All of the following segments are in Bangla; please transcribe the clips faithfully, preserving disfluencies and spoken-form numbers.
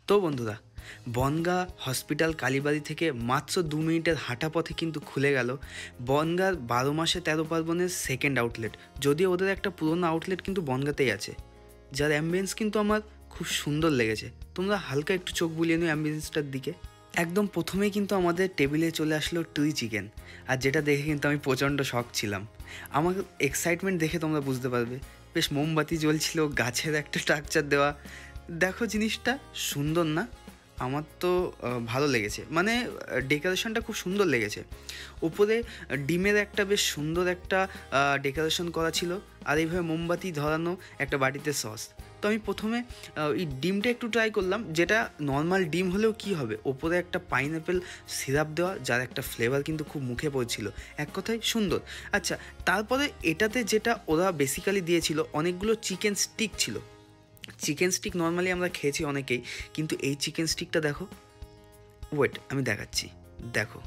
তো বন্ধুরা, বনগাঁ হসপিটাল কালীবাড়ি থেকে মাত্র দু মিনিটের হাঁটা পথে কিন্তু খুলে গেল বনগাঁর বারো মাসে তেরো পার্বণের সেকেন্ড আউটলেট। যদিও ওদের একটা পুরোনো আউটলেট কিন্তু বনগাঁতেই আছে, যার অ্যাম্বিয়েন্স কিন্তু আমার খুব সুন্দর লেগেছে। তোমরা হালকা একটু চোখ বুলিয়ে নিও অ্যাম্বিয়েন্সটার দিকে। একদম প্রথমেই কিন্তু আমাদের টেবিলে চলে আসলো টুই চিকেন, আর যেটা দেখে কিন্তু আমি প্রচণ্ড শক ছিলাম। আমার এক্সাইটমেন্ট দেখে তোমরা বুঝতে পারবে। বেশ মোমবাতি জ্বলছিল, গাছের একটা স্ট্রাকচার দেওয়া। দেখো জিনিসটা সুন্দর না? আমার তো ভালো লেগেছে, মানে ডেকোরেশনটা খুব সুন্দর লেগেছে। ওপরে ডিমের একটা বেশ সুন্দর একটা ডেকোরেশন করা ছিল, আর এইভাবে মোমবাতি ধরানো একটা বাটিতে সস। তো আমি প্রথমে এই ডিমটা একটু ট্রাই করলাম, যেটা নর্মাল ডিম হলেও কি হবে, ওপরে একটা পাইনঅ্যাপেল সিরাপ দেওয়া, যার একটা ফ্লেভার কিন্তু খুব মুখে পড়ছিল। এক কথায় সুন্দর। আচ্ছা, তারপরে এটাতে যেটা ওরা বেসিক্যালি দিয়েছিল, অনেকগুলো চিকেন স্টিক ছিল। চিকেন স্টিক নর্মালি আমরা খেয়েছি অনেকেই, কিন্তু এই চিকেন স্টিকটা দেখো, ওয়েট আমি দেখাচ্ছি, দেখো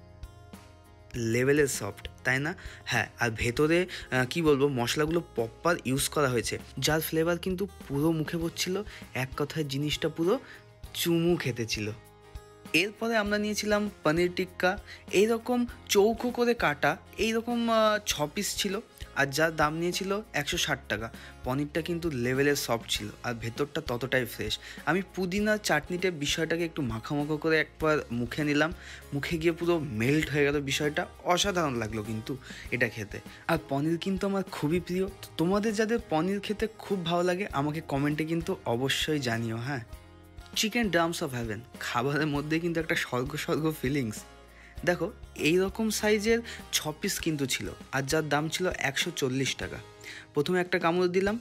লেভেলের সফট, তাই না? হ্যাঁ, আর ভেতরে কি বলবো, মশলাগুলো প্রপার ইউজ করা হয়েছে, যার ফ্লেভার কিন্তু পুরো মুখে পড়ছিল। এক কথায় জিনিসটা পুরো চুমু খেতে ছিল। এরপরে আমরা নিয়েছিলাম পনির টিক্কা। এইরকম চৌকো করে কাটা, এইরকম ছ পিস ছিল, আর যার দাম নিয়েছিল একশো ষাট টাকা। পনিরটা কিন্তু লেভেলের সফট ছিল, আর ভেতরটা ততটাই ফ্রেশ। আমি পুদিনা চাটনিতে বিষয়টাকে একটু মাখামাখো করে একবার মুখে নিলাম, মুখে গিয়ে পুরো মেল্ট হয়ে গেল বিষয়টা। অসাধারণ লাগলো কিন্তু এটা খেতে। আর পনির কিন্তু আমার খুবই প্রিয়। তোমাদের যাদের পনির খেতে খুব ভালো লাগে আমাকে কমেন্টে কিন্তু অবশ্যই জানিও। হ্যাঁ, চিকেন ড্রামস অফ হ্যাভেন খাবারের মধ্যে কিন্তু একটা স্বর্গ স্বর্গ ফিলিংস। দেখো এই রকম সাইজের ছ পিস কিন্তু ছিল, আর যার দাম ছিল একশো চল্লিশ টাকা। প্রথমে একটা কামড় দিলাম,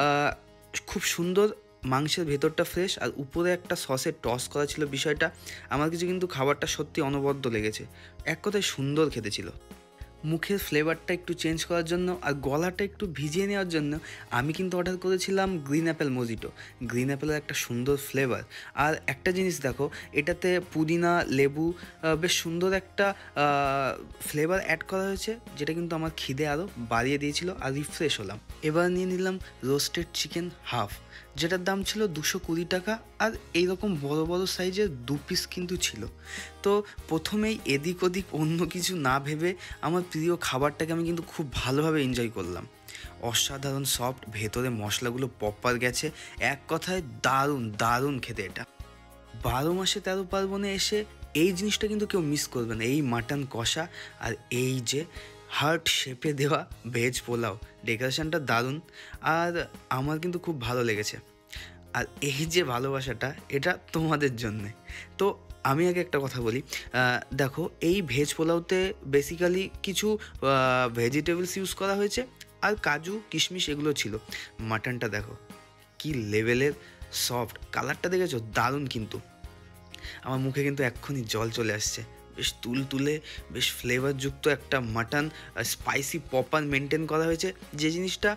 খুব সুন্দর, মাংসের ভেতরটা ফ্রেশ, আর উপরে একটা সসের টস করা ছিল বিষয়টা। আমার কিছু কিন্তু খাবারটা সত্যি অনবদ্য লেগেছে। এক কথায় সুন্দর খেতে ছিল। মুখের ফ্লেভারটা একটু চেঞ্জ করার জন্য আর গলাটা একটু ভিজিয়ে নেওয়ার জন্য আমি কিন্তু অর্ডার করেছিলাম গ্রিন অ্যাপেল মজিটো। গ্রিন অ্যাপেলের একটা সুন্দর ফ্লেভার। আর একটা জিনিস দেখো, এটাতে পুদিনা, লেবু, বেশ সুন্দর একটা ফ্লেভার অ্যাড করা হয়েছে, যেটা কিন্তু আমার খিদে আরও বাড়িয়ে দিয়েছিল, আর রিফ্রেশ হলাম। এবার নিয়ে নিলাম রোস্টেড চিকেন হাফ, যেটার দাম ছিল দুশো কুড়ি টাকা, আর এইরকম বড় বড় সাইজের দু পিস কিন্তু ছিল। তো প্রথমেই এদিক ওদিক অন্য কিছু না ভেবে আমার প্রিয় খাবারটাকে আমি কিন্তু খুব ভালোভাবে এনজয় করলাম। অসাধারণ সফট, ভেতরে মশলাগুলো প্রপার গেছে। এক কথায় দারুণ দারুণ খেতে এটা। বারো মাসে তেরো পার্বণে এসে এই জিনিসটা কিন্তু কেউ মিস করবে না। এই মাটন কষা, আর এই যে হার্ট শেপে দেওয়া ভেজ পোলাও, ডেকোরেশনটা দারুণ, আর আমার কিন্তু খুব ভালো লেগেছে। আর এই যে ভালোবাসাটা, এটা তোমাদের জন্যে। তো আমি আগে একটা কথা বলি, দেখো এই ভেজ পোলাওতে বেসিক্যালি কিছু ভেজিটেবলস ইউজ করা হয়েছে, আর কাজু কিশমিশ এগুলো ছিল। মাটনটা দেখো কি লেভেলের সফট, কালারটা দেখেছো দারুণ। কিন্তু আমার মুখে কিন্তু এক্ষুনি জল চলে আসছে। বেশ তুল তুলে, বেশ ফ্লেভারযুক্ত একটা মাটন, স্পাইসি প্রপার মেনটেন করা হয়েছে, যে জিনিসটা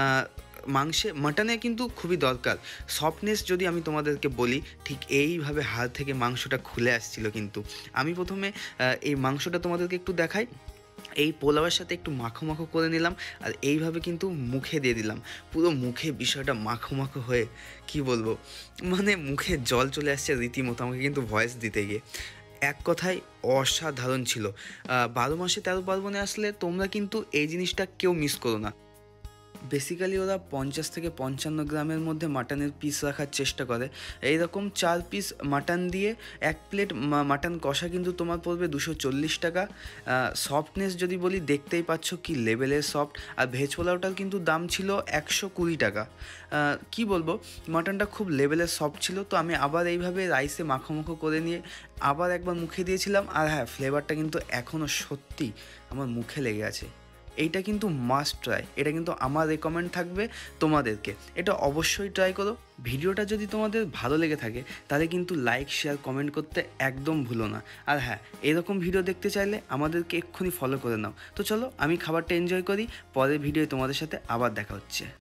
মাংসে মাটনে কিন্তু খুবই দরকার। সফটনেস যদি আমি তোমাদেরকে বলি, ঠিক এইভাবে হাড় থেকে মাংসটা খুলে আসছিল। কিন্তু আমি প্রথমে এই মাংসটা তোমাদেরকে একটু দেখাই। এই পোলাওয়ের সাথে একটু মাখো মাখো করে নিলাম, আর এইভাবে কিন্তু মুখে দিয়ে দিলাম। পুরো মুখে বিষয়টা মাখো মাখো হয়ে কি বলবো, মানে মুখে জল চলে আসছে রীতিমতো আমাকে কিন্তু ভয়েস দিতে গিয়ে। এক কথায় অসাধারণ ছিল। বারো মাসে তেরো পার্বণে আসলে তোমরা কিন্তু এই জিনিসটা কেউ মিস করো না। বেসিক্যালি ওরা পঞ্চাশ থেকে পঞ্চান্ন গ্রামের মধ্যে মাটনের পিস রাখার চেষ্টা করে। এইরকম চার পিস মাটন দিয়ে এক প্লেট মাটন কষা কিন্তু তোমার পড়বে দুশো চল্লিশ টাকা। সফটনেস যদি বলি, দেখতেই পাচ্ছ কি লেভেলের সফট। আর ভেজ পোলাওটার কিন্তু দাম ছিল একশো কুড়ি টাকা। কি বলবো, মাটনটা খুব লেভেলের সফট ছিল। তো আমি আবার এইভাবে রাইসে মাখো মাখো করে নিয়ে আবার একবার মুখে দিয়েছিলাম। আর হ্যাঁ, ফ্লেভারটা কিন্তু এখনও সত্যি আমার মুখে লেগে আছে। এইটা কিন্তু মাস্ট ট্রাই। এটা কিন্তু আমার রেকমেন্ড থাকবে তোমাদেরকে, এটা অবশ্যই ট্রাই করো। ভিডিওটা যদি তোমাদের ভালো লেগে থাকে তাহলে কিন্তু লাইক, শেয়ার, কমেন্ট করতে একদম ভুলো না। আর হ্যাঁ, এরকম ভিডিও দেখতে চাইলে আমাদেরকে এক্ষুনি ফলো করে নাও। তো চলো আমি খাবারটা এনজয় করি, পরের ভিডিওয় তোমাদের সাথে আবার দেখা হচ্ছে।